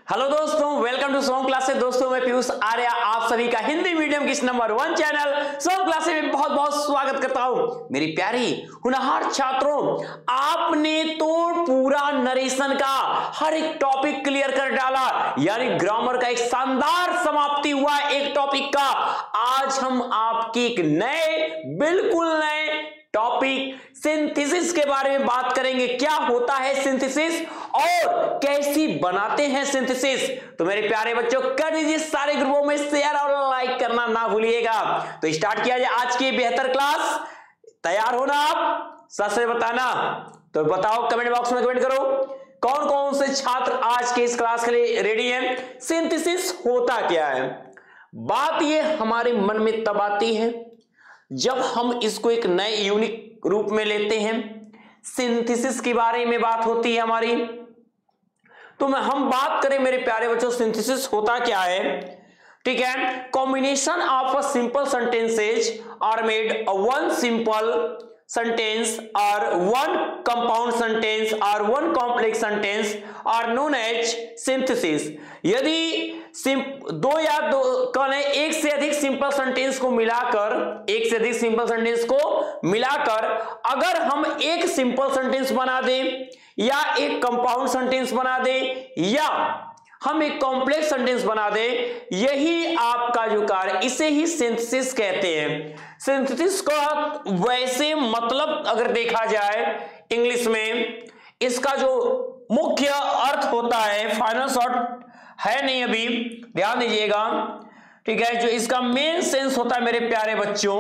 Hello दोस्तों, welcome to Som classes. दोस्तों मैं पीयूष आर्या आप सभी का हिंदी मीडियम की नंबर 1 चैनल सोम क्लासेस में बहुत बहुत स्वागत करता हूं। मेरी प्यारी होनहार छात्रों, आपने तो पूरा नरेशन का हर एक टॉपिक क्लियर कर डाला, यानी ग्रामर का एक शानदार समाप्ति हुआ एक टॉपिक का। आज हम आपके एक नए, बिल्कुल नए टॉपिक सिंथेसिस के बारे में बात करेंगे। क्या होता है सिंथेसिस और कैसी बनाते हैं सिंथेसिस। तो मेरे प्यारे बच्चों, कर दीजिए सारे ग्रुपों में शेयर और लाइक करना ना भूलिएगा। तो स्टार्ट किया जाए आज की बेहतर क्लास। तैयार हो ना आप? सच से बताना। तो बताओ, कमेंट बॉक्स में कमेंट करो कौन कौन से छात्र आज के इस क्लास के लिए रेडी हैं। सिंथेसिस होता क्या है? बात ये हमारे मन में तब आती है जब हम इसको एक नए यूनिक रूप में लेते हैं। सिंथेसिस के बारे में बात होती है हमारी। तो हम बात करें मेरे प्यारे बच्चों, सिंथेसिस होता क्या है। ठीक है, combination of a simple sentences are made one simple sentence और वन कंपाउंड सेंटेंस और one complex sentence are known as synthesis. यदि दो या दो कहें एक से अधिक सिंपल सेंटेंस को मिलाकर अगर हम एक सिंपल सेंटेंस बना दें या एक कंपाउंड सेंटेंस बना दें या हम एक कॉम्प्लेक्स सेंटेंस बना दें, यही आपका जो कार्य, इसे ही सिंथेसिस कहते हैं। सिंथेसिस का वैसे मतलब अगर देखा जाए इंग्लिश में, इसका जो मुख्य अर्थ होता है, फाइनल शॉर्ट है नहीं अभी, ध्यान दीजिएगा। ठीक है, जो इसका मेन सेंस होता है मेरे प्यारे बच्चों,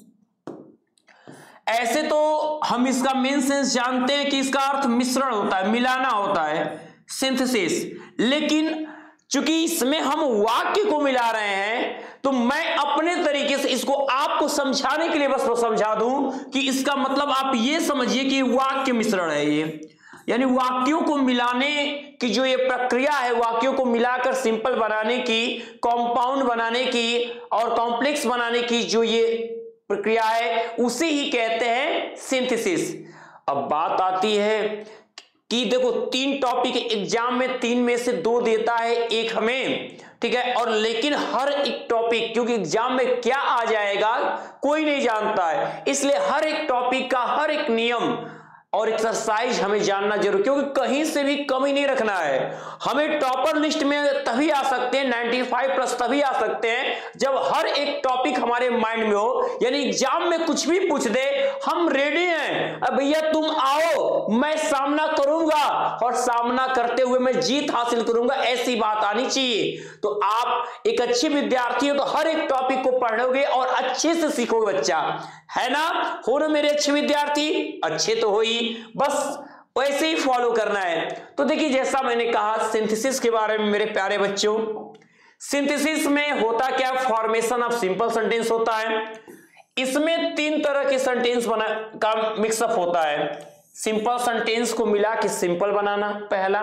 ऐसे तो हम इसका मेन सेंस जानते हैं कि इसका अर्थ मिश्रण होता है, मिलाना होता है, सिंथेसिस। लेकिन चूंकि इसमें हम वाक्य को मिला रहे हैं, तो मैं अपने तरीके से इसको आपको समझाने के लिए बस समझा दूं कि इसका मतलब आप ये समझिए कि वाक्य मिश्रण है ये, यानी वाक्यों को मिलाने की जो ये प्रक्रिया है, वाक्यों को मिलाकर सिंपल बनाने की, कंपाउंड बनाने की और कॉम्प्लेक्स बनाने की जो ये प्रक्रिया है, उसे ही कहते हैं सिंथेसिस। अब बात आती है कि देखो, 3 टॉपिक एग्जाम में 3 में से 2 देता है, एक हमें, ठीक है, और लेकिन हर एक टॉपिक, क्योंकि एग्जाम में क्या आ जाएगा कोई नहीं जानता है, इसलिए हर एक टॉपिक का हर एक नियम और एक्सरसाइज हमें जानना जरूर, क्योंकि कहीं से भी कमी नहीं रखना है। हमें टॉपर लिस्ट में तभी आ सकते हैं, 95 प्लस तभी आ सकते हैं जब हर एक टॉपिक हमारे माइंड में हो, यानी एग्जाम में कुछ भी पूछ दे, हम रेडी हैं। अब भैया तुम आओ, मैं सामना करूंगा और सामना करते हुए मैं जीत हासिल करूंगा, ऐसी बात आनी चाहिए। तो आप एक अच्छे विद्यार्थी हो तो हर एक टॉपिक को पढ़ोगे और अच्छे से सीखोगे बच्चा, है ना? हो ना मेरे अच्छे विद्यार्थी? अच्छे तो हो ही, बस वैसे ही फॉलो करना है। तो देखिए, जैसा मैंने कहा सिंथेसिस के बारे में मेरे प्यारे बच्चों, सिंथेसिस में होता क्या, फॉर्मेशन ऑफ सिंपल सेंटेंस होता है। इसमें 3 तरह के सेंटेंस का मिक्सअप होता है। सिंपल सेंटेंस को मिला के सिंपल बनाना पहला,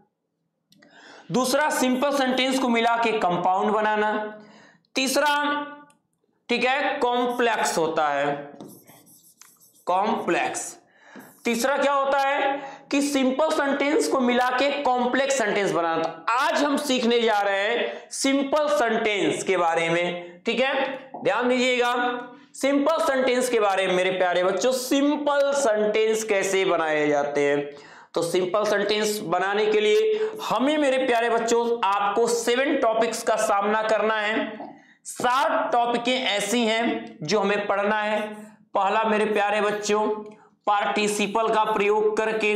दूसरा सिंपल सेंटेंस को मिला के कंपाउंड बनाना, तीसरा, ठीक है, कॉम्प्लेक्स होता है, कॉम्प्लेक्स। तीसरा क्या होता है कि सिंपल सेंटेंस को मिला के कॉम्प्लेक्स सेंटेंस बनाना। तो आज हम सीखने जा रहे हैं सिंपल सेंटेंस के बारे में, ठीक है, ध्यान दीजिएगा। सिंपल सेंटेंस के बारे में मेरे प्यारे बच्चों, सिंपल सेंटेंस कैसे बनाए जाते हैं। तो सिंपल सेंटेंस बनाने के लिए हमें मेरे प्यारे बच्चों आपको 7 टॉपिक्स का सामना करना है। 7 टॉपिकें ऐसी हैं जो हमें पढ़ना है। पहला मेरे प्यारे बच्चों, पार्टिसिपल का प्रयोग करके,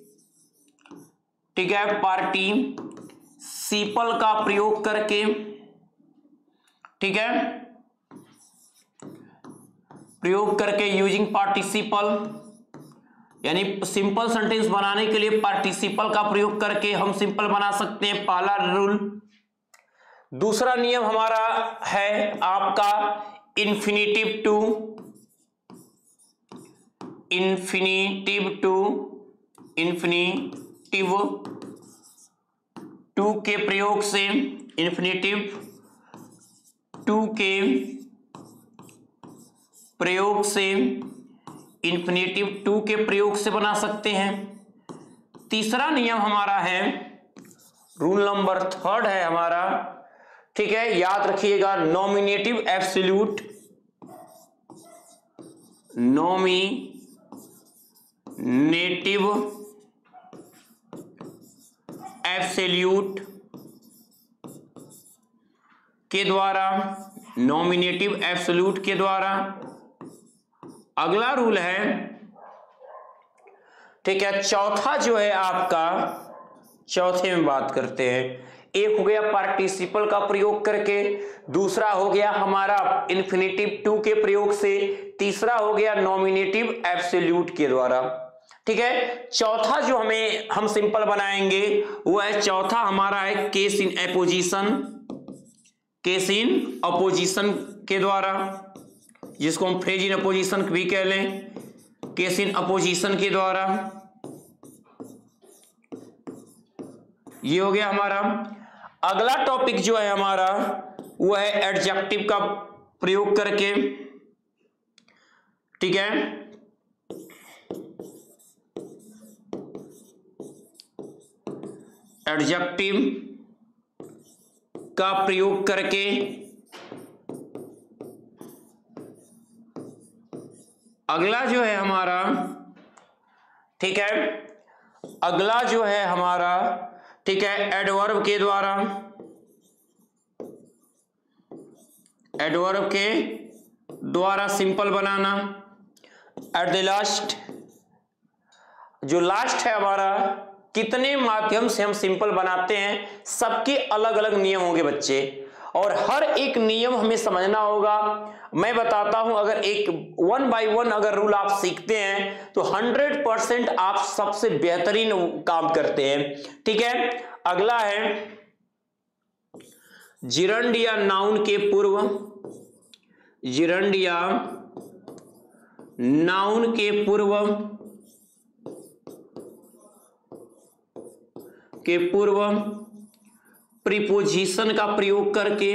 ठीक है, पार्टिसिपल का प्रयोग करके, ठीक है, प्रयोग करके, यूजिंग पार्टिसिपल, यानी सिंपल सेंटेंस बनाने के लिए पार्टिसिपल का प्रयोग करके हम सिंपल बना सकते हैं, पहला रूल। दूसरा नियम हमारा है आपका इन्फिनिटिव टू के प्रयोग से, इन्फिनिटिव टू के प्रयोग से बना सकते हैं। तीसरा नियम हमारा है रूल नंबर 3 है हमारा, ठीक है, याद रखिएगा, नॉमिनेटिव एब्सोल्यूट, नॉमिनेटिव एब्सोल्यूट के द्वारा, नॉमिनेटिव एब्सोल्यूट के द्वारा। अगला रूल है, ठीक है, चौथा जो है आपका, चौथे में बात करते हैं, एक हो गया पार्टिसिपल का प्रयोग करके, दूसरा हो गया हमारा इन्फिनेटिव टू के प्रयोग से, तीसरा हो गया नॉमिनेटिव एब्सोल्यूट के द्वारा, ठीक है। चौथा जो हम सिंपल बनाएंगे वो है, चौथा हमारा है case in apposition, case in apposition के द्वारा, जिसको हम फ्रेज इन अपोजिशन भी कह लें, केस इन अपोजिशन के द्वारा। ये हो गया हमारा। अगला टॉपिक जो है हमारा वो है एडजेक्टिव का प्रयोग करके, ठीक है, एडजेक्टिव का प्रयोग करके। अगला जो है हमारा, ठीक है, अगला जो है हमारा, ठीक है, एडवर्ब के द्वारा, एडवर्ब के द्वारा सिंपल बनाना। एट द लास्ट, जो लास्ट है हमारा, कितने माध्यम से हम सिंपल बनाते हैं, सबके अलग अलग नियम होंगे बच्चे, और हर एक नियम हमें समझना होगा। मैं बताता हूं, अगर एक 1 by 1 अगर रूल आप सीखते हैं तो 100% आप सबसे बेहतरीन काम करते हैं, ठीक है। अगला है जिरंड या नाउन के पूर्व, जिरंड या नाउन के पूर्व प्रीपोजिशन का प्रयोग करके,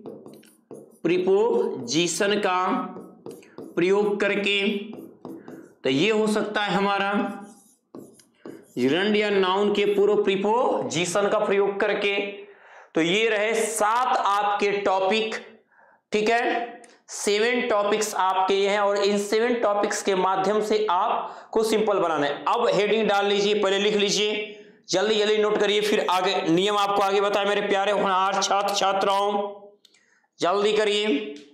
प्रीपोजिशन का प्रयोग करके, तो ये हो सकता है हमारा जिरंड या नाउन के पूर्व प्रीपोजिशन का प्रयोग करके। तो ये रहे 7 आपके टॉपिक, ठीक है, 7 टॉपिक्स आपके ये हैं, और इन 7 टॉपिक्स के माध्यम से आपको सिंपल बनाना है। अब हेडिंग डाल लीजिए, पहले लिख लीजिए, जल्दी जल्दी नोट करिए, फिर आगे नियम आपको आगे बताए मेरे प्यारे होनहार छात्र छात्राओं, जल्दी करिए,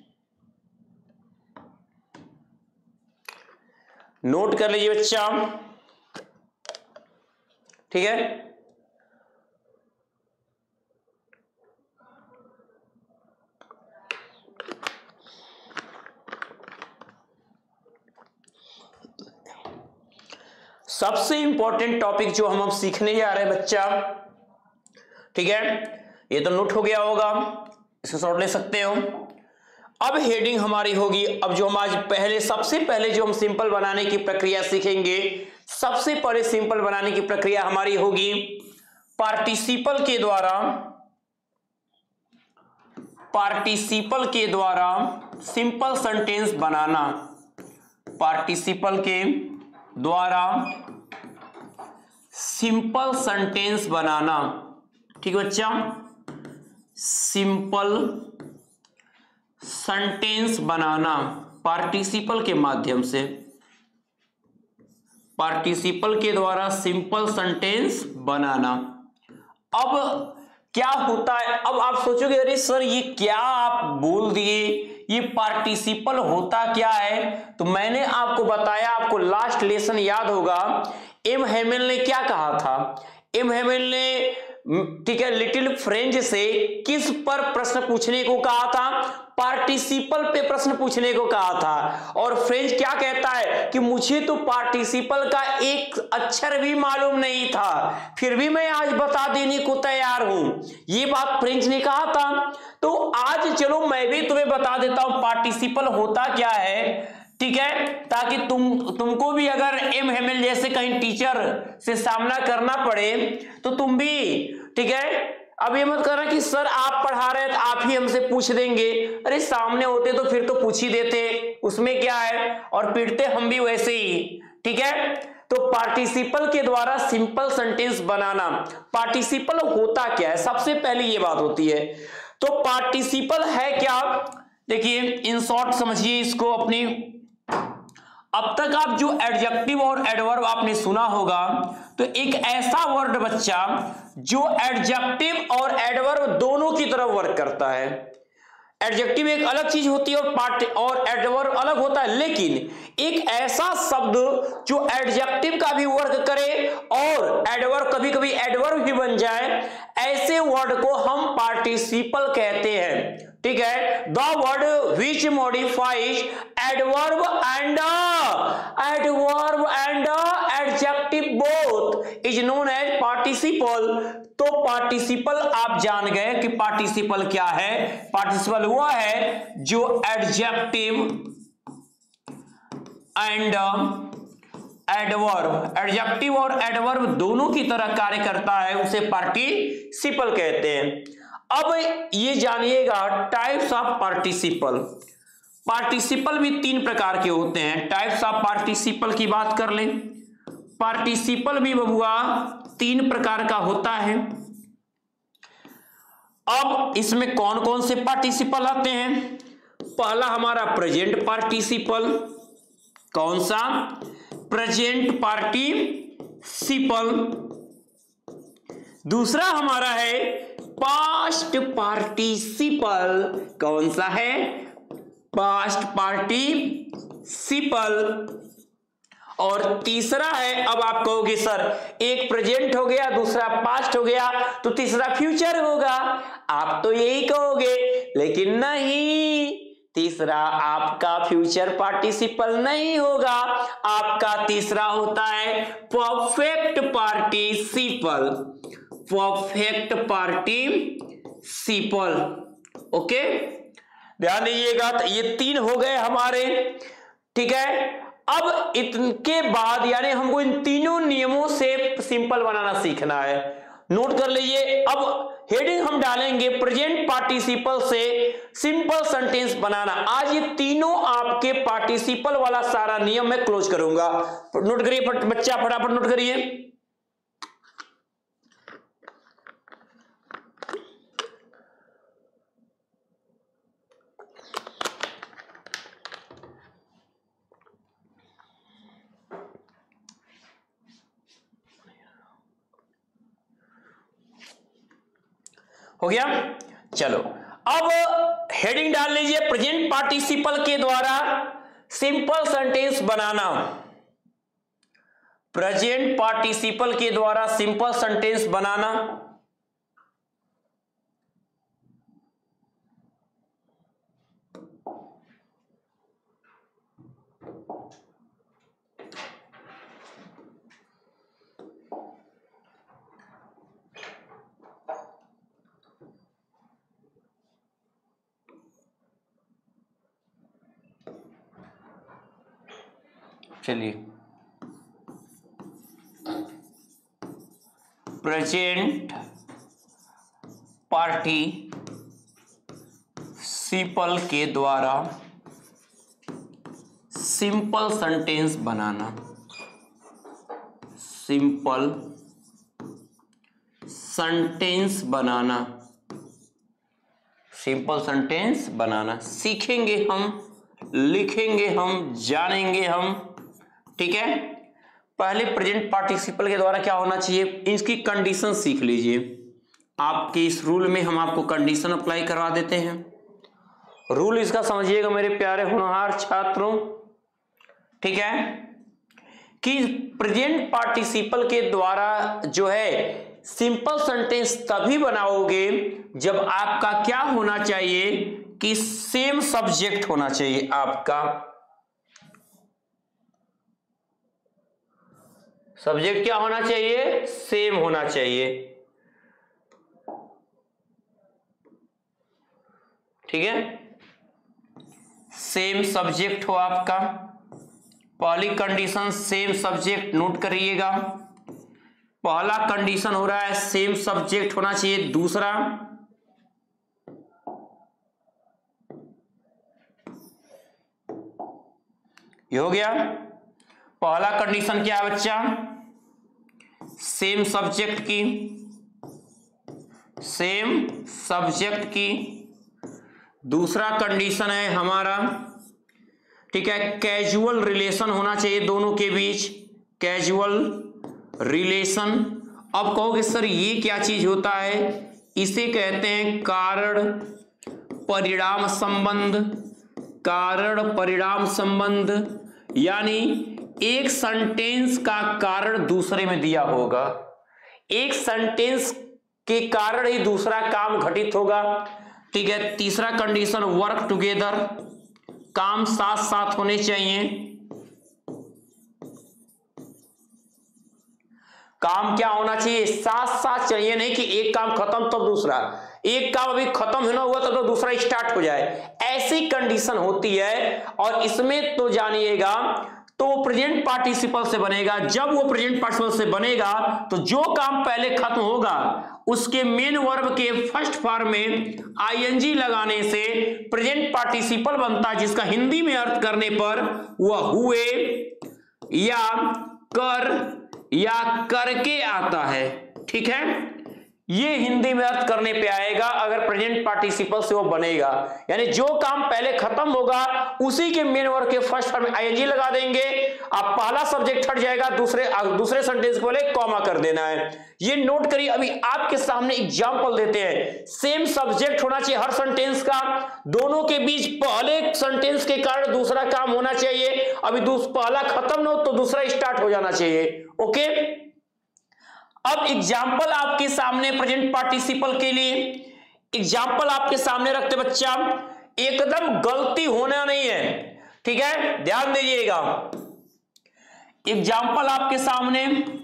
नोट कर लीजिए बच्चा, ठीक है। सबसे इंपॉर्टेंट टॉपिक जो हम अब सीखने जा रहे हैं बच्चा, ठीक है, ये तो नोट हो गया होगा, इसको शॉर्ट ले सकते हो। अब हेडिंग हमारी होगी, अब जो हम आज पहले, सबसे पहले जो हम सिंपल बनाने की प्रक्रिया सीखेंगे, सबसे पहले सिंपल बनाने की प्रक्रिया हमारी होगी पार्टिसिपल के द्वारा, पार्टिसिपल के द्वारा सिंपल सेंटेंस बनाना, पार्टिसिपल के द्वारा सिंपल सेंटेंस बनाना, ठीक है बच्चा, सिंपल सेंटेंस बनाना पार्टिसिपल के माध्यम से, पार्टिसिपल के द्वारा सिंपल सेंटेंस बनाना। अब क्या होता है, अब आप सोचोगे अरे सर ये क्या आप बोल दिए, ये पार्टिसिपल होता क्या है? तो मैंने आपको बताया, आपको लास्ट लेसन याद होगा, एम हेमिल ने क्या कहा था, एम हेमिल ने, ठीक है, लिटिल फ्रेंच से किस पर प्रश्न पूछने को कहा था? पार्टिसिपल पे प्रश्न पूछने को कहा था। और फ्रेंच क्या कहता है कि मुझे तो पार्टिसिपल का एक अक्षर भी मालूम नहीं था, फिर भी मैं आज बता देने को तैयार हूं, ये बात फ्रेंच ने कहा था। तो आज चलो मैं भी तुम्हें बता देता हूं पार्टिसिपल होता क्या है, ठीक है, ताकि तुमको भी अगर एम हेमिल जैसे कहीं टीचर से सामना करना पड़े तो तुम भी, ठीक है, अब ये मत करना कि सर आप पढ़ा रहे हैं तो आप ही हमसे पूछ देंगे, अरे सामने होते तो फिर तो पूछ ही देते, उसमें क्या है, और पीटते हम भी वैसे ही, ठीक है। तो पार्टिसिपल के द्वारा सिंपल सेंटेंस बनाना। पार्टिसिपल होता क्या है, सबसे पहले ये बात होती है। तो पार्टिसिपल है क्या, देखिए इन शॉर्ट समझिए इसको अपनी। अब तक आप जो एडजेक्टिव और एडवर्ब आपने सुना होगा, तो एक ऐसा वर्ड बच्चा जो एडजेक्टिव और एडवर्ब दोनों की तरफ वर्क करता है। एडजेक्टिव एक अलग चीज होती है और एडवर्ब अलग होता है, लेकिन एक ऐसा शब्द जो एडजेक्टिव का भी वर्क करे और एडवर्ब कभी कभी एडवर्ब भी बन जाए, ऐसे वर्ड को हम पार्टिसिपल कहते हैं। ठीक है, the word which modifies adverb and adjective both is known as participle. तो पार्टिसिपल आप जान गए कि पार्टिसिपल क्या है। पार्टिसिपल हुआ है जो एडजेक्टिव एंड एडवर्ब, एडजेक्टिव और एडवर्ब दोनों की तरह कार्य करता है, उसे पार्टिसिपल कहते हैं। अब ये जानिएगा टाइप्स ऑफ पार्टिसिपल। पार्टिसिपल भी 3 प्रकार के होते हैं। टाइप्स ऑफ पार्टिसिपल की बात कर लें, पार्टिसिपल भी बबुआ 3 प्रकार का होता है। अब इसमें कौन कौन से पार्टिसिपल आते हैं? पहला हमारा प्रेजेंट पार्टिसिपल। कौन सा? Present participle. दूसरा हमारा है पास्ट पार्टिसिपल। कौन सा है? Past participle. और तीसरा है, अब आप कहोगे सर एक प्रेजेंट हो गया, दूसरा पास्ट हो गया, तो तीसरा फ्यूचर होगा। आप तो यही कहोगे, लेकिन नहीं, तीसरा आपका फ्यूचर पार्टिसिपल नहीं होगा। आपका तीसरा होता है perfect participle. Perfect participle. Okay, ध्यान दीजिएगा। तो ये 3 हो गए हमारे। ठीक है, अब इनके बाद यानी हमको इन तीनों नियमों से सिंपल बनाना सीखना है। नोट कर लीजिए। अब हेडिंग हम डालेंगे प्रेजेंट पार्टिसिपल से सिंपल सेंटेंस बनाना। आज ये तीनों आपके पार्टिसिपल वाला सारा नियम मैं क्लोज करूंगा। नोट करिए बच्चा, फटाफट नोट करिए। हो गया, चलो अब हेडिंग डाल लीजिए प्रेजेंट पार्टिसिपल के द्वारा सिंपल सेंटेंस बनाना। प्रेजेंट पार्टिसिपल के द्वारा सिंपल सेंटेंस बनाना। चलिए, प्रेजेंट पार्टिसिपल के द्वारा सिंपल सेंटेंस बनाना। सिंपल सेंटेंस बनाना। सिंपल सेंटेंस बनाना सीखेंगे हम, लिखेंगे हम, जानेंगे हम। ठीक है, पहले प्रेजेंट पार्टिसिपल के द्वारा क्या होना चाहिए, इसकी कंडीशन सीख लीजिए। आपके इस रूल में हम आपको कंडीशन अप्लाई करवा देते हैं। रूल इसका समझिएगा मेरे प्यारे होनहार छात्रों। ठीक है, कि प्रेजेंट पार्टिसिपल के द्वारा जो है सिंपल सेंटेंस तभी बनाओगे जब आपका क्या होना चाहिए कि सेम सब्जेक्ट होना चाहिए। आपका सब्जेक्ट क्या होना चाहिए? सेम होना चाहिए। ठीक है, सेम सब्जेक्ट हो आपका। पहली कंडीशन सेम सब्जेक्ट, नोट करिएगा। पहला कंडीशन हो रहा है सेम सब्जेक्ट होना चाहिए। दूसरा ये हो गया। पहला कंडीशन क्या है बच्चा, सेम सब्जेक्ट की। दूसरा कंडीशन है हमारा, ठीक है, कैजुअल रिलेशन होना चाहिए दोनों के बीच, कैजुअल रिलेशन। अब कहोगे सर ये क्या चीज होता है, इसे कहते हैं कारण परिणाम संबंध। यानी एक सेंटेंस का कारण दूसरे में दिया होगा, एक सेंटेंस के कारण ही दूसरा काम घटित होगा, ठीक है। तीसरा कंडीशन वर्क टुगेदर, काम साथ साथ होने चाहिए। काम क्या होना चाहिए, साथ साथ चाहिए, नहीं कि एक काम खत्म तब दूसरा, एक काम अभी खत्म होना हुआ तब तो दूसरा स्टार्ट हो जाए, ऐसी कंडीशन होती है। और इसमें तो जानिएगा तो वो प्रेजेंट पार्टिसिपल से बनेगा। जब वो प्रेजेंट पार्टिसिपल से बनेगा तो जो काम पहले खत्म होगा उसके मेन वर्ब के फर्स्ट फॉर्म में आईएनजी लगाने से प्रेजेंट पार्टिसिपल बनता है, जिसका हिंदी में अर्थ करने पर वह हुए या कर या करके आता है, ठीक है। ये हिंदी में अर्थ करने पे आएगा अगर प्रेजेंट पार्टिसिपल से वो बनेगा, यानी जो काम पहले खत्म होगा उसी के मेन वर्ब के फर्स्ट फॉर्म में आईएनजी लगा देंगे। अब पहला सब्जेक्ट हट जाएगा, दूसरे सेंटेंस के पहले कॉमा कर देना है। ये नोट करिए। अभी आपके सामने एग्जांपल देते हैं। सेम सब्जेक्ट होना चाहिए हर सेंटेंस का, दोनों के बीच पहले सेंटेंस के कारण दूसरा काम होना चाहिए, अभी पहला खत्म ना हो तो दूसरा स्टार्ट हो जाना चाहिए, ओके। अब एग्जाम्पल आपके सामने प्रेजेंट पार्टिसिपल के लिए एग्जाम्पल आपके सामने रखते बच्चा, एकदम गलती होना नहीं है, ठीक है, ध्यान दीजिएगा। एग्जाम्पल आपके सामने,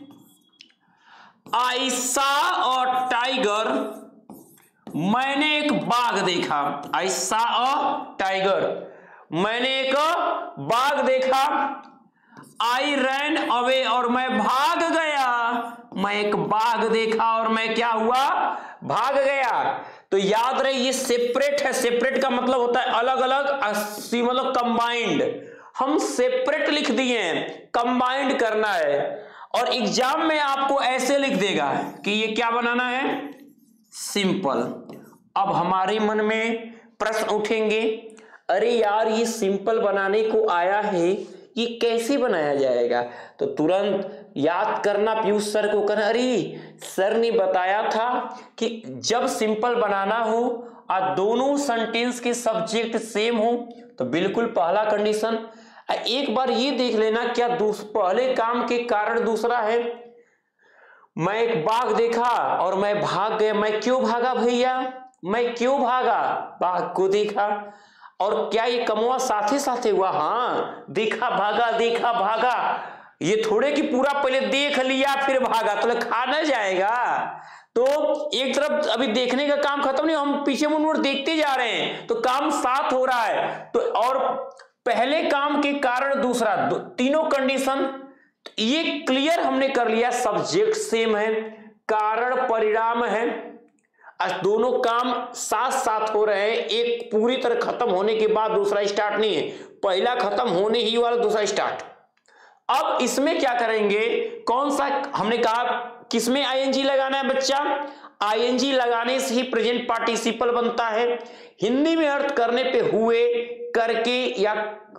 आई सॉ अ टाइगर, मैंने एक बाघ देखा। आई सॉ अ टाइगर, मैंने एक बाघ देखा। आई रैन अवे, और मैं भाग गया। मैं एक बाघ देखा और मैं क्या हुआ, भाग गया। तो याद रहे ये सेपरेट है, सेपरेट का मतलब होता है अलग अलग, मतलब कंबाइंड। हम सेपरेट लिख दिए हैं, कंबाइंड करना है। और एग्जाम में आपको ऐसे लिख देगा कि ये क्या बनाना है, सिंपल। अब हमारे मन में प्रश्न उठेंगे, अरे यार ये सिंपल बनाने को आया है, ये कैसे बनाया जाएगा। तो तुरंत याद करना, पीयूष सर को करना, अरे सर ने बताया था कि जब सिंपल बनाना हो और दोनों सेंटेंस के सब्जेक्ट सेम हो तो बिल्कुल पहला कंडीशन। एक बार ये देख लेना क्या पहले काम के कारण दूसरा है। मैं एक बाघ देखा और मैं भाग गया। मैं क्यों भागा भैया, मैं क्यों भागा, बाघ को देखा। और क्या ये कमवा साथे साथे हुआ, हाँ, देखा भागा, देखा भागा। ये थोड़े कि पूरा पहले देख लिया फिर भागा तो खा न जाएगा। तो एक तरफ अभी देखने का काम खत्म नहीं, हम पीछे मुड़ देखते जा रहे हैं तो काम साथ हो रहा है। तो और पहले काम के कारण दूसरा, तीनों कंडीशन ये क्लियर हमने कर लिया। सब्जेक्ट सेम है, कारण परिणाम है, दोनों काम साथ साथ हो रहे हैं। एक पूरी तरह खत्म होने के बाद दूसरा स्टार्ट नहीं है, पहला खत्म होने ही वाला दूसरा स्टार्ट। अब इसमें क्या करेंगे, कौन सा हमने कहा किसमें आईएनजी लगाना है बच्चा, आईएनजी लगाने से ही प्रेजेंट पार्टिसिपल बनता है। हिंदी में अर्थ करने पे हुए, करके या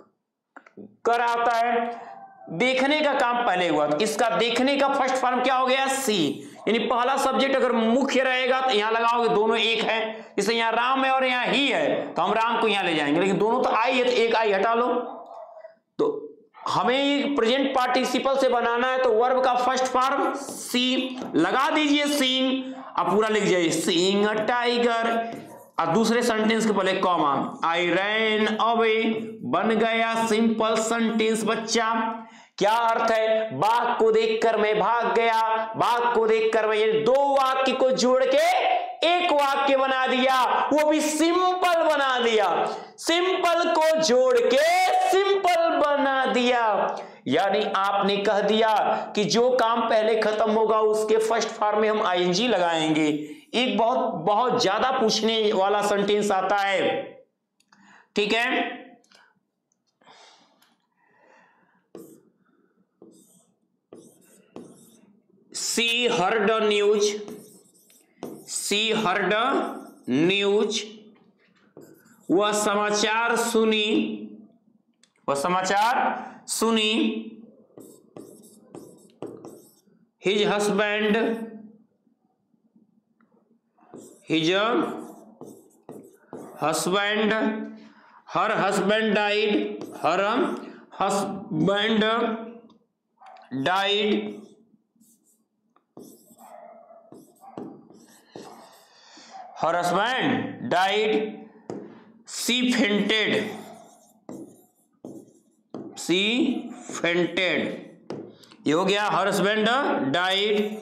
कर आता है। देखने का काम पहले हुआ तो इसका देखने का फर्स्ट फॉर्म क्या हो गया, सी। यानी पहला सब्जेक्ट अगर मुख्य रहेगा तो यहां लगाओगे, दोनों एक है, जैसे यहां राम है और यहां ही है तो हम राम को यहां ले जाएंगे, लेकिन दोनों तो आई है तो एक आई हटा लो। तो हमें प्रेजेंट पार्टिसिपल से बनाना है तो वर्ब का फर्स्ट फॉर्म सी लगा दीजिए, सीइंग। अब पूरा लिख जाइए, सीइंग अ टाइगर, और दूसरे सेंटेंस के पहले कॉमा, आई रैन अवे, बन गया सिंपल सेंटेंस बच्चा। क्या अर्थ है, बाघ को देखकर मैं भाग गया, बाघ को देखकर मैं, दो वाक्य को जोड़ के एक वाक्य बना दिया, वो भी सिंपल बना दिया। सिंपल को जोड़ के सिंपल बना दिया, यानी आपने कह दिया कि जो काम पहले खत्म होगा उसके फर्स्ट फॉर्म में हम आईएनजी लगाएंगे। एक बहुत ज्यादा पूछने वाला सेंटेंस आता है, ठीक है। She heard news, she heard news, वह समाचार सुनी, वह समाचार सुनी। His husband, his husband, her husband died, her husband died, her husband died, she fainted, she fainted, ये हो गया her husband died.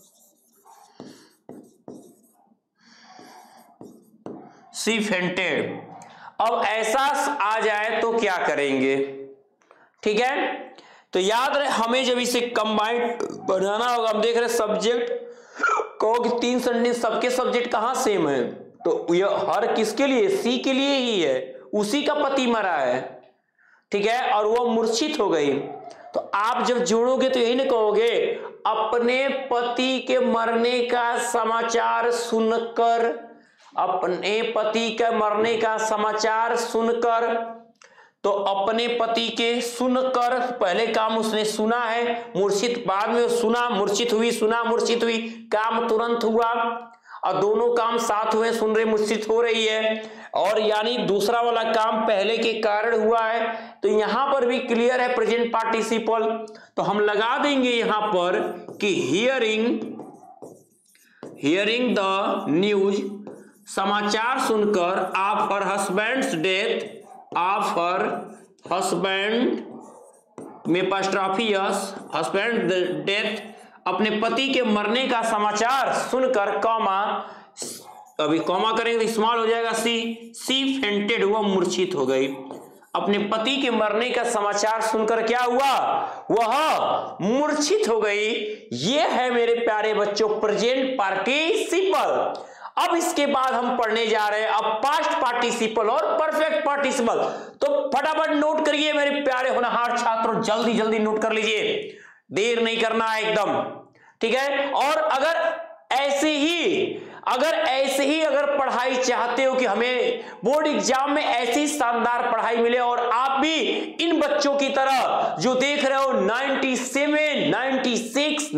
She fainted. अब ऐसा आ जाए तो क्या करेंगे? ठीक है, तो याद रहे हमें जब इसे कंबाइंड बनाना होगा, हम देख रहे सब्जेक्ट कहो कि 3 सेंटेंस, सबके सब्जेक्ट कहां सेम है, तो ये हर किसके लिए? सी के लिए ही है, उसी का पति मरा है, ठीक है, और वो मूर्छित हो गई। तो आप जब जोड़ोगे तो यही ना कहोगे, अपने पति के मरने का समाचार सुनकर, अपने पति के मरने का समाचार सुनकर, तो अपने पति के सुनकर, पहले काम उसने सुना है, मूर्छित बाद में सुना, मूर्छित हुई, सुना, मूर्छित हुई, काम तुरंत हुआ, और दोनों काम साथ हुए, सुन रहे मूर्छित हो रही है, और यानी दूसरा वाला काम पहले के कारण हुआ है। तो यहां पर भी क्लियर है प्रेजेंट पार्टिसिपल, तो हम लगा देंगे यहां पर कि हियरिंग द न्यूज, समाचार सुनकर, of her husband's death, of her husband में एपॉस्ट्रोफियस हस्बैंड डेथ, अपने पति के मरने का समाचार सुनकर, कॉमा, अभी कॉमा करेंगे तो स्मॉल हो जाएगा, सी फेंटेड, हुआ मूर्छित हो गई। अपने पति के मरने का समाचार सुनकर क्या हुआ? वह मूर्छित हो गई। यह है मेरे प्यारे बच्चों प्रेजेंट पार्टिसिपल। अब इसके बाद हम पढ़ने जा रहे हैं अब पास्ट पार्टिसिपल और परफेक्ट पार्टिसिपल। तो फटाफट नोट करिए मेरे प्यारे होनहार छात्रों, जल्दी जल्दी नोट कर लीजिए, देर नहीं करना है एकदम, ठीक है। और अगर ऐसे ही पढ़ाई चाहते हो कि हमें बोर्ड एग्जाम में ऐसी शानदार पढ़ाई मिले, और आप भी इन बच्चों की तरह जो देख रहे हो 97, 96,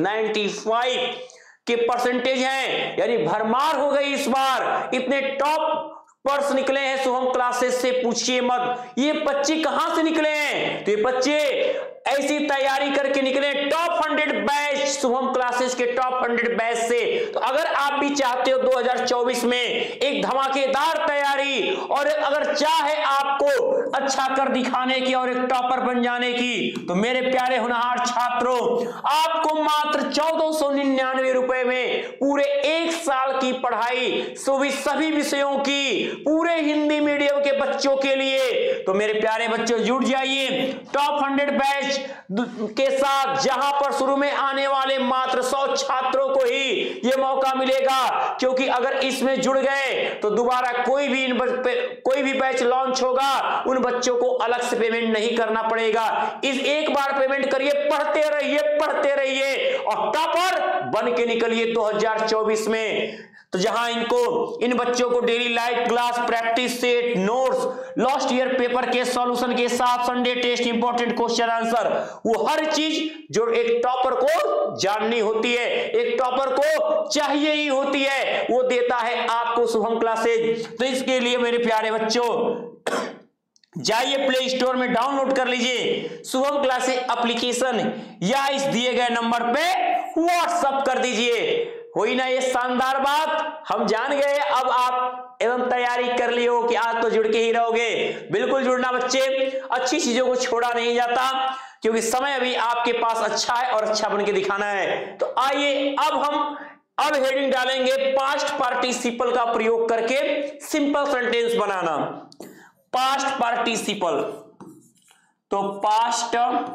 95 के परसेंटेज हैं, यानी भरमार हो गई इस बार, इतने टॉप पर्स निकले हैं शुभम क्लासेस से, पूछिए मत ये बच्चे कहां से निकले हैं। तो ये बच्चे ऐसी तैयारी करके निकले टॉप 100 बैच, शुभम क्लासेस के टॉप 100 बैच से। तो अगर आप भी चाहते हो 2024 में एक धमाकेदार तैयारी, और अगर चाहे आपको अच्छा कर दिखाने की और एक टॉपर बन जाने की, तो मेरे प्यारे होनहार छात्रों, आपको मात्र 1499 रुपए में पूरे 1 साल की पढ़ाई, सभी विषयों की, पूरे हिंदी मीडियम के बच्चों के लिए। तो मेरे प्यारे बच्चों जुड़ जाइए टॉप 100 बैच के साथ, जहां पर शुरू में आने वाले मात्र 100 छात्रों को ही यह मौका मिलेगा, क्योंकि अगर इसमें जुड़ गए तो दोबारा कोई भी बैच लॉन्च होगा, उन बच्चों को अलग से पेमेंट नहीं करना पड़ेगा। इस एक बार पेमेंट करिए, पढ़ते रहिए और टॉपर बन के निकलिए 2024 में। तो जहां इन बच्चों को daily live class, practice set, notes, last year paper के सॉल्यूशन के साथ Sunday test, important question answer, वो हर चीज जो एक टॉपर को जाननी होती है, एक टॉपर को चाहिए ही होती है, वो देता है आपको शुभम क्लासेज। तो इसके लिए मेरे प्यारे बच्चों जाइए प्ले स्टोर में डाउनलोड कर लीजिए शुभम क्लासेज एप्लीकेशन, या इस दिए गए नंबर पे व्हाट्सएप कर दीजिए। हुई ना ये शानदार बात, हम जान गए। अब आप एवं तैयारी कर ली हो कि आज तो जुड़ के ही रहोगे। बिल्कुल जुड़ना बच्चे, अच्छी चीजों को छोड़ा नहीं जाता, क्योंकि समय अभी आपके पास अच्छा है और अच्छा बन के दिखाना है। तो आइए अब हेडिंग डालेंगे पास्ट पार्टिसिपल का प्रयोग करके सिंपल सेंटेंस बनाना। पास्ट पार्टिसिपल, तो पास्ट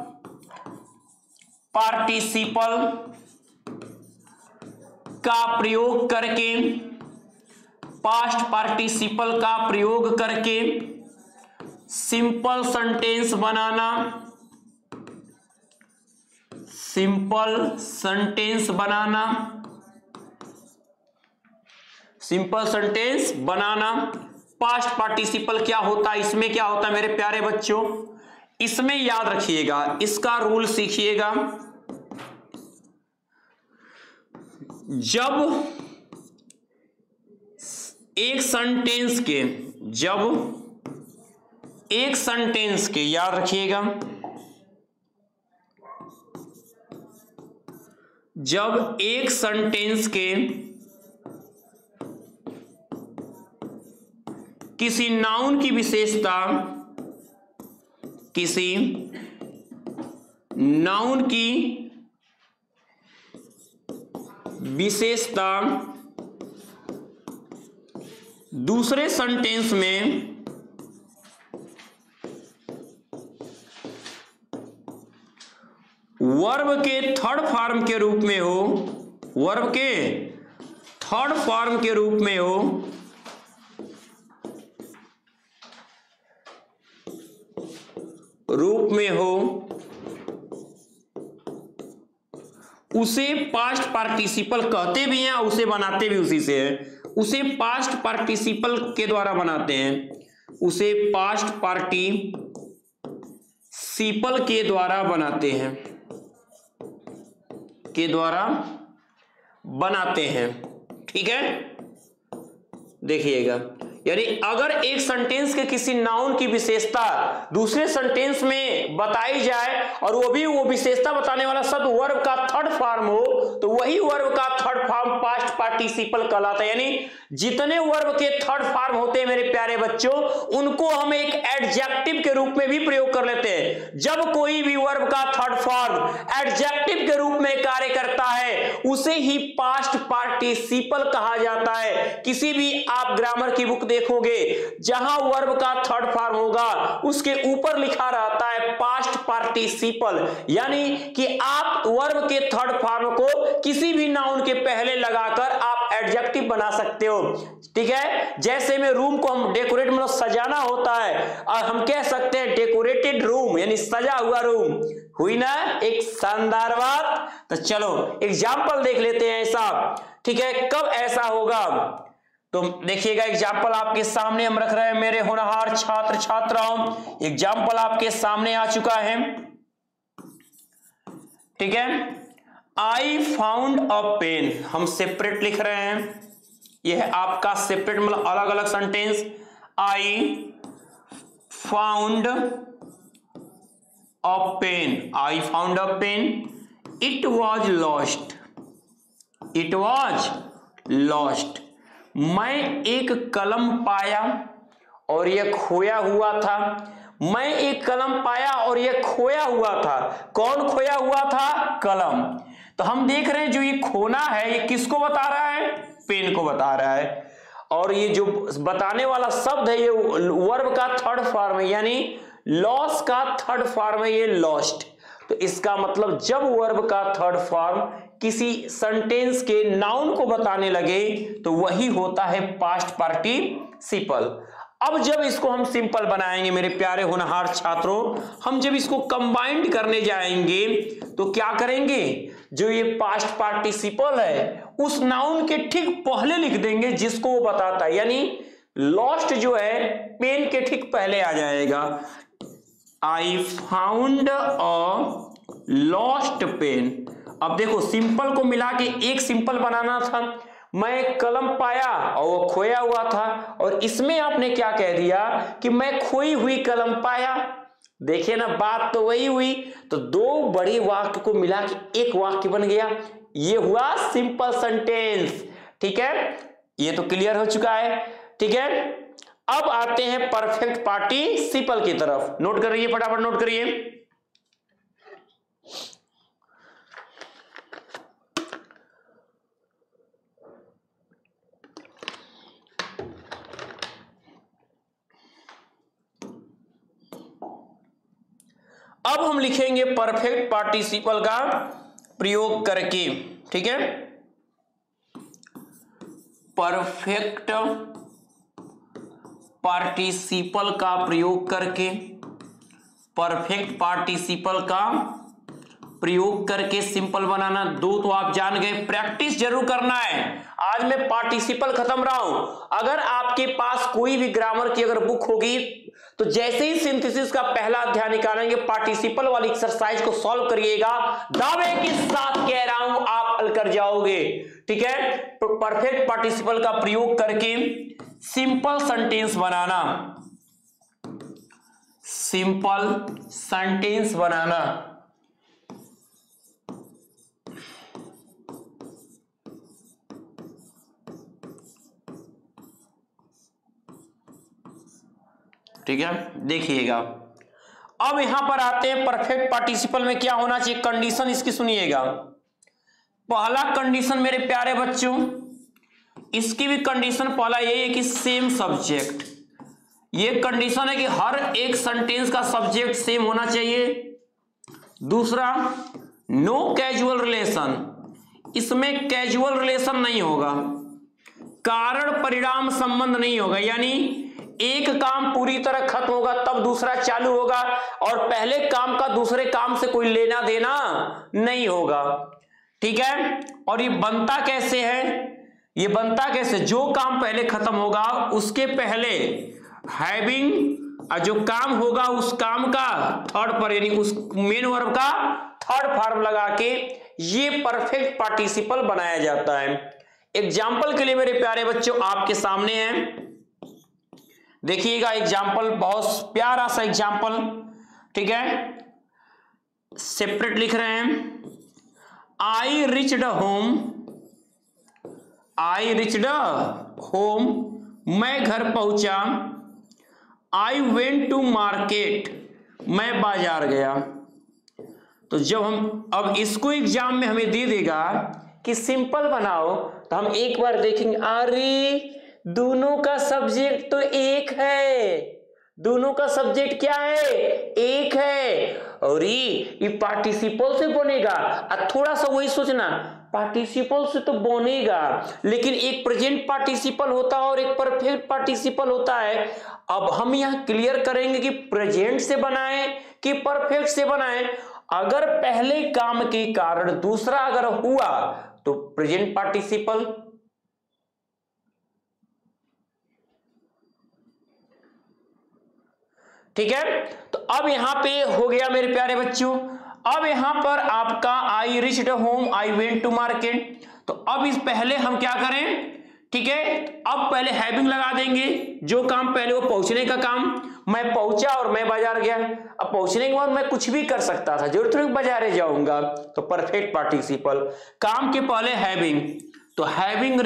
पार्टिसिपल का प्रयोग करके, पास्ट पार्टिसिपल का प्रयोग करके सिंपल सेंटेंस बनाना, सिंपल सेंटेंस बनाना, सिंपल सेंटेंस बनाना। पास्ट पार्टिसिपल क्या होता है, इसमें क्या होता है मेरे प्यारे बच्चों, इसमें याद रखिएगा, इसका रूल सीखिएगा। जब एक सेंटेंस के याद रखिएगा, जब एक सेंटेंस के किसी नाउन की विशेषता, किसी नाउन की विशेषता दूसरे सेंटेंस में वर्ब के थर्ड फॉर्म के रूप में हो, वर्ब के थर्ड फॉर्म के रूप में हो, उसे पास्ट पार्टिसिपल कहते भी हैं, उसे बनाते भी उसी से है। उसे पास्ट पार्टिसिपल के द्वारा बनाते हैं, उसे पास्ट पार्टिसिपल के द्वारा बनाते हैं, के द्वारा बनाते हैं। ठीक है, देखिएगा, यानी अगर एक सेंटेंस के किसी नाउन की विशेषता दूसरे सेंटेंस में बताई जाए और वो भी वो विशेषता बताने वाला शब्द वर्ब का थर्ड फॉर्म हो, तो वही वर्ब का थर्ड फॉर्म पास्ट पार्टिसिपल कहलाता है। यानी जितने वर्ब के थर्ड फॉर्म होते हैं मेरे प्यारे बच्चों, उनको हम एक एडजेक्टिव के रूप में भी प्रयोग कर लेते हैं। जब कोई भी वर्ब का थर्ड फॉर्म एडजेक्टिव के रूप में कार्य करता है, उसे ही पास्ट पार्टिसिपल कहा जाता है। किसी भी आप ग्रामर की बुक देखोगे, जहां वर्ब का थर्ड फॉर्म होगा उसके ऊपर लिखा रहता है पास्ट पार्टिसिपल, यानी कि आप वर्ब के थर्ड फॉर्म को किसी भी नाउन के पहले लगाकर आप एडजेक्टिव बना सकते हो। ठीक है, जैसे में रूम को हम डेकोरेट मतलब सजाना होता है, और हम कह सकते हैं डेकोरेटेड रूम, यानी सजा हुआ रूम। हुई ना एक शानदार बात। तो चलो एग्जाम्पल देख लेते हैं ऐसा। ठीक है, कब ऐसा होगा तो देखिएगा, एग्जाम्पल आपके सामने हम रख रहे हैं मेरे होनहार छात्र छात्राओं। एग्जाम्पल आपके सामने आ चुका है। ठीक है, आई फाउंड अ पेन, हम सेपरेट लिख रहे हैं, यह है आपका सेपरेट मतलब अलग अलग sentence. I found a pen, I found a pen, it was lost, it was lost. मैं एक कलम पाया और यह खोया हुआ था, मैं एक कलम पाया और यह खोया हुआ था। कौन खोया हुआ था? कलम। तो हम देख रहे हैं जो ये खोना है ये किसको बता रहा है? पेन को बता रहा है। और ये जो बताने वाला शब्द है ये वर्ब का थर्ड फॉर्म है, यानी लॉस का थर्ड फॉर्म है ये लॉस्ट। तो इसका मतलब जब वर्ब का थर्ड फॉर्म किसी सेंटेंस के नाउन को बताने लगे तो वही होता है पास्ट पार्टिसिपल। अब जब इसको हम सिंपल बनाएंगे मेरे प्यारे होनहार छात्रों, हम जब इसको कंबाइंड करने जाएंगे तो क्या करेंगे, जो ये पास्ट पार्टिसिपल है उस नाउन के ठीक पहले लिख देंगे जिसको वो बताता है, यानी लॉस्ट जो है पेन के ठीक पहले आ जाएगा। I found a lost pen. अब देखो सिंपल को मिला के एक सिंपल बनाना था, मैं कलम पाया और वो खोया हुआ था, और इसमें आपने क्या कह दिया कि मैं खोई हुई कलम पाया। देखिए ना, बात तो वही हुई। तो दो बड़े वाक्य को मिला के एक वाक्य बन गया, ये हुआ सिंपल सेंटेंस। ठीक है, ये तो क्लियर हो चुका है। ठीक है, अब आते हैं परफेक्ट पार्टिसिपल की तरफ। नोट करिए, फटाफट नोट करिए। अब हम लिखेंगे परफेक्ट पार्टिसिपल का प्रयोग करके। ठीक है, परफेक्ट पार्टिसिपल का प्रयोग करके, परफेक्ट पार्टिसिपल का प्रयोग करके सिंपल बनाना। 2 तो आप जान गए, प्रैक्टिस जरूर करना है। आज मैं पार्टिसिपल खत्म रहा हूं। अगर आपके पास कोई भी ग्रामर की अगर बुक होगी तो जैसे ही सिंथेसिस का पहला अध्याय निकालेंगे पार्टिसिपल वाली एक्सरसाइज को सॉल्व करिएगा, दावे के साथ कह रहा हूं आप हल कर जाओगे। ठीक है, परफेक्ट पार्टिसिपल का प्रयोग करके सिंपल सेंटेंस बनाना, सिंपल सेंटेंस बनाना। ठीक है, देखिएगा। अब यहां पर आते हैं परफेक्ट पार्टिसिपल में क्या होना चाहिए, कंडीशन इसकी सुनिएगा। पहला कंडीशन मेरे प्यारे बच्चों, इसकी भी कंडीशन पहला यही है कि सेम सब्जेक्ट। ये कंडीशन है कि हर एक सेंटेंस का सब्जेक्ट सेम होना चाहिए। दूसरा, नो कैजुअल रिलेशन, इसमें कैजुअल रिलेशन नहीं होगा, कारण परिणाम संबंध नहीं होगा, यानी एक काम पूरी तरह खत्म होगा तब दूसरा चालू होगा और पहले काम का दूसरे काम से कोई लेना देना नहीं होगा। ठीक है, और ये बनता कैसे है, ये बनता कैसे, जो काम पहले खत्म होगा उसके पहले हैविंग, जो काम होगा उस काम का थर्ड पर यानी उस मेन वर्ब का थर्ड फॉर्म लगा के ये परफेक्ट पार्टिसिपल बनाया जाता है। एग्जाम्पल के लिए मेरे प्यारे बच्चों आपके सामने है, देखिएगा एग्जाम्पल, बहुत प्यारा सा एग्जाम्पल। ठीक है, सेपरेट लिख रहे हैं। I reached home, I reached home, मैं घर पहुंचा। आई वेंट टू मार्केट, मैं बाजार गया। तो जब हम अब इसको एग्जाम में हमें दे देगा कि सिंपल बनाओ तो हम एक बार देखेंगे, अरे दोनों का सब्जेक्ट तो एक है, दोनों का सब्जेक्ट क्या है, एक है, और ये पार्टिसिपल से बनेगा। थोड़ा सा वही सोचना, पार्टिसिपल से तो बनेगा लेकिन एक प्रेजेंट पार्टिसिपल होता है और एक परफेक्ट पार्टिसिपल होता है। अब हम यहां क्लियर करेंगे कि प्रेजेंट से बनाएं कि परफेक्ट से बनाएं। अगर पहले काम के कारण दूसरा अगर हुआ तो प्रेजेंट पार्टिसिपल, ठीक है। तो अब यहां पे हो गया मेरे प्यारे बच्चों। अब यहां पर आपका I reached home, I went to market. तो अब इस पहले हम क्या करें, ठीक है, अब पहले हैविंग लगा देंगे, जो काम पहले वो पहुंचने का काम, मैं पहुंचा और मैं बाजार गया। अब पहुंचने के बाद मैं कुछ भी कर सकता था, जरूरत नहीं बाजारे जाऊंगा, तो परफेक्ट पार्टिसिपल काम के पहले हैविंग, तो हैविंग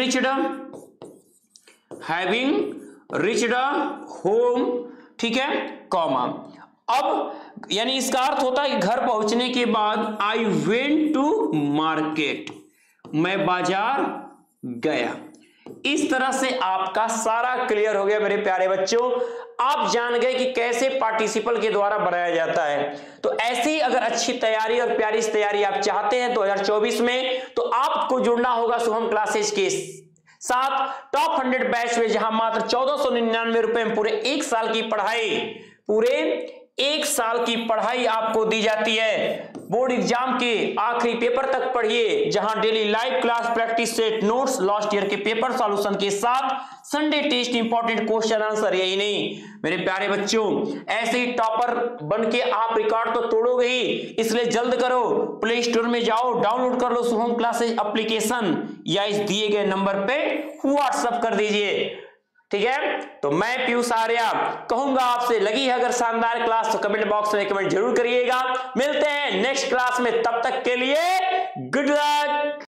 रिच्ड होम, ठीक है, कॉमा। अब यानी इसका अर्थ होता है कि घर पहुंचने के बाद आई वेंट टू मार्केट, मैं बाजार गया। इस तरह से आपका सारा क्लियर हो गया मेरे प्यारे बच्चों। आप जान गए कि कैसे पार्टिसिपल के द्वारा बनाया जाता है। तो ऐसी ही अगर अच्छी तैयारी और प्यारी तैयारी आप चाहते हैं 2024 में, तो आपको जुड़ना होगा शुभम क्लासेज के साथ टॉप 100 बैच में, जहां मात्र 1499 रुपए में पूरे 1 साल की पढ़ाई, पूरे 1 साल की पढ़ाई आपको दी जाती है। बोर्ड एग्जाम के आखिरी पेपर तक पढ़िए, जहां daily live class, practice set, notes, last year के पेपर सॉल्यूशन के साथ Sunday test, important question answer. यही नहीं मेरे प्यारे बच्चों, ऐसे ही टॉपर बन के आप रिकॉर्ड तो तोड़ोगे ही, इसलिए जल्द करो, प्ले स्टोर में जाओ, डाउनलोड कर लो शुभम क्लासेज एप्लीकेशन, या इस दिए गए नंबर पे व्हाट्सएप कर दीजिए। ठीक है, तो मैं पीयूष आर्या कहूंगा आपसे, लगी है अगर शानदार क्लास तो कमेंट बॉक्स में कमेंट जरूर करिएगा। मिलते हैं नेक्स्ट क्लास में, तब तक के लिए गुड लक।